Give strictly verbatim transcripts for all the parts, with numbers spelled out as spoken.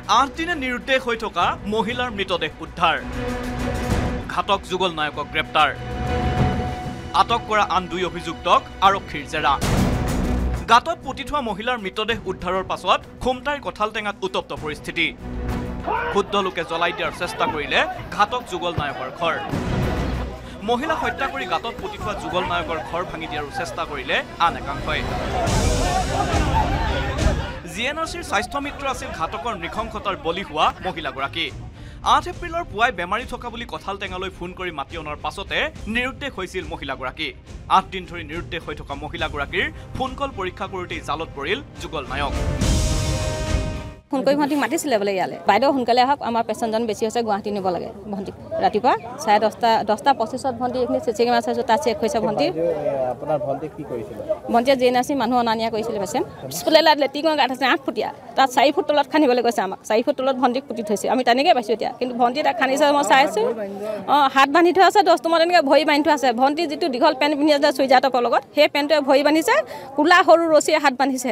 আঠ দিনে নিৰুদ্দেশ হৈ থকা মহিলাৰ মৃতদেহ উদ্ধাৰ ঘাতক যুগল নায়কক গ্ৰেপ্তাৰ আটক কৰা আন দুই অভিযুক্তক আৰক্ষীৰ জেৰা গাঁতত পুতি থোৱা মহিলাৰ মৃতদেহ উদ্ধাৰৰ পাছত খুমটাইৰ কঁঠালটেঙাত উত্তপ্ত পৰিস্থিতি ক্ষুব্ধ লোকে জ্বলাই দিয়াৰ চেষ্টা কৰিলে ঘাতক যুগল নায়কৰ ঘৰ মহিলা হত্যা কৰি গাঁতত পুতি থোৱা যুগল নায়কৰ ঘৰ ভাঙি দিয়াৰ চেষ্টা কৰিলে আন একাংশই জি এন আৰ চিৰ স্বাস্থ্য মিত্ৰ আছিল ঘাতকৰ নৃশংসতাৰ বলি হোৱা মহিলাগৰাকী আঠ এপ্ৰিলৰ পুৱাই বেমাৰী থকা বুলি কঁঠালটেঙালৈ ফোন কৰি মাতি অনাৰ পাছতে নিৰুদ্দেশ হৈছিল মহিলাগৰাকী আঠ দিন ধৰি নিৰুদ্দেশ হৈ থকা মহিলাগৰাকীৰ ফোন কল পৰীক্ষা কৰোঁতেই জালত পৰিল যুগল নায়ক ফোন কৰি ভণ্টিক মাতিছিলে বোলে ইয়ালৈ বাইদেউ সোনকালে আহক আমাৰ পেচেণ্টজন বেছি হৈছে গুৱাহাটী নিব লাগে ভণ্টিক ৰাতিপুৱা চাৰে দহটা দহটা পঁচিছত ভণ্টি এইখিনি চিচি কেমেৰা চাইছোঁ তাত চেক হৈছে ভণ্টি আপোনাৰ ভণ্টিক কি কৰিছিলে ভণ্টিয়ে জি এন আৰ চি মানুহ অনা নিয়া কৰিছিলে পেচেণ্ট স্কুলে লেট্ৰিনৰ গাঁত আছে আঠ ফুটীয়া তাত চাৰি ফুট তলত খান্দিবলৈ কৈছে আমাক চাৰি ফুট তলত ভণ্টিক পুতি থৈছে আমি তেনেকৈ পাইছোঁ এতিয়া কিন্তু ভণ্টি তাক খান্দিছে মই চাইছোঁ অঁ হাত বান্ধি থোৱা আছে দহ তোমাৰ তেনেকৈ ভৰি বান্ধি থোৱা আছে ভণ্টি যিটো দীঘল পেণ্ট পিন্ধি আছে চুইজাৰ টপৰ লগত সেই পেণ্টটোৱে ভৰি বান্ধিছে কোলা সৰু ৰছীয়ে হাত বান্ধিছে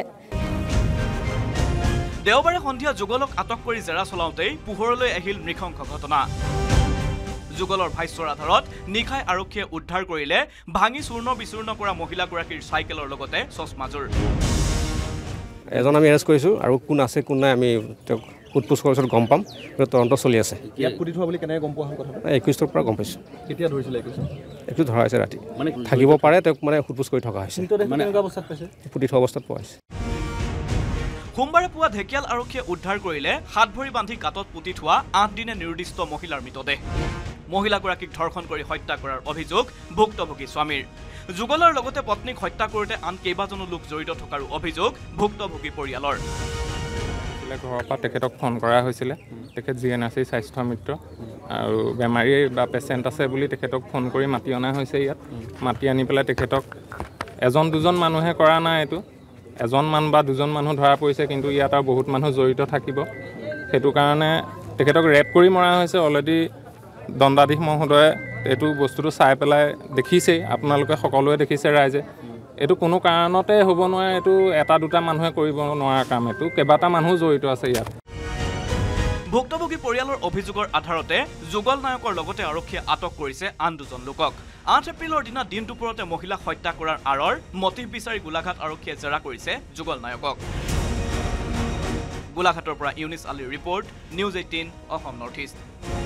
দেওবাৰে সন্ধিয়া যুগলক আটক কৰি জেৰা চলাওঁতেই পোহৰলৈ আহিল নৃশংস ঘটনা যুগলৰ ভাষ্যৰ আধাৰত নিশাই আৰক্ষীয়ে উদ্ধাৰ কৰিলে ভাঙি চূৰ্ণ বিচূৰ্ণ কৰা মহিলাগৰাকীৰ চাইকেলৰ লগতে চশমাযোৰ এজন আমি এৰেষ্ট কৰিছোঁ আৰু কোন আছে কোন নাই আমি তেওঁক সোধপোছ কৰাৰ পিছত গম পাম তদন্ত চলি আছে ইয়াত পুতি থোৱা বুলি কেনেকৈ গম পোৱা হ'ল কথা একৈছৰ পৰা গম পাইছোঁ কেতিয়া ধৰিছিলে একৈছ একৈছ ধৰা হৈছে ৰাতি মানে থাকিব পাৰে তেওঁক মানে সোধপোছ কৰি থকা হৈছে মানে কেনেকুৱা অৱস্থাত পাইছে পুতি থোৱা অৱস্থাত পোৱা হৈছে সোমবাৰে পুৱা ঢেকিয়াল আৰক্ষীয়ে উদ্ধাৰ কৰিলে হাত ভৰি বান্ধি গাঁতত পুতি থোৱা আঠ দিনে নিৰ্দিষ্ট মহিলাৰ মৃতদেহ মহিলাগৰাকীক ধৰ্ষণ কৰি হত্যা কৰাৰ অভিযোগ ভুক্তভোগী স্বামীৰ যুগলৰ লগতে পত্নীক হত্যা কৰোঁতে আন কেইবাজনো লোক জড়িত থকাৰ অভিযোগ ভুক্তভোগী পৰিয়ালৰ ঘৰৰ পৰা তেখেতক ফোন কৰা হৈছিলে তেখেত জি এন আৰ চিৰ স্বাস্থ্য মিত্ৰ আৰু বেমাৰী বা পেচেণ্ট আছে বুলি তেখেতক ফোন কৰি মাতি অনা হৈছে ইয়াত মাতি আনি পেলাই তেখেতক এজন দুজন মানুহে কৰা নাই এইটো এজন মান বা দুজন মানুহ ধৰা পৰিছে কিন্তু ইয়াত আৰু বহুত মানুহ জড়িত থাকিব সেইটো কাৰণে তেখেতক ৰেপ কৰি মৰা হৈছে অলৰেডি দণ্ডাধীশ মহোদয়ে এইটো বস্তুটো চাই পেলাই দেখিছেই আপোনালোকে সকলোৱে দেখিছে ৰাইজে এইটো কোনো কাৰণতে হ'ব নোৱাৰে এইটো এটা দুটা মানুহে কৰিব নোৱাৰা কাম এইটো কেইবাটা মানুহ জড়িত আছে ইয়াত ভুক্তভোগী পৰিয়ালৰ অভিযোগৰ আধাৰতে যুগল নায়কৰ লগতে আৰক্ষীয়ে আটক কৰিছে আন দুজন লোকক আঠ এপ্ৰিলৰ দিনা দিন দুপৰতে মহিলাক হত্যা কৰাৰ আঁৰৰ মটিভ বিচাৰি গোলাঘাট আৰক্ষীয়ে জেৰা কৰিছে যুগল নায়কক গোলাঘাটৰ পৰা ইউনিছ আলীৰ report news eighteen Assam north east